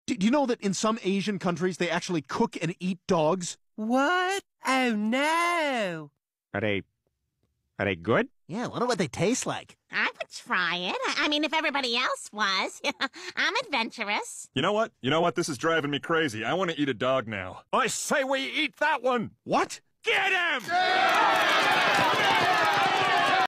Do you know that in some Asian countries they actually cook and eat dogs? What? Oh, no. Are they good? Yeah, I wonder what they taste like. I would try it. I mean, if everybody else was. I'm adventurous. You know what? This is driving me crazy. I want to eat a dog now. I say we eat that one! What? Get him!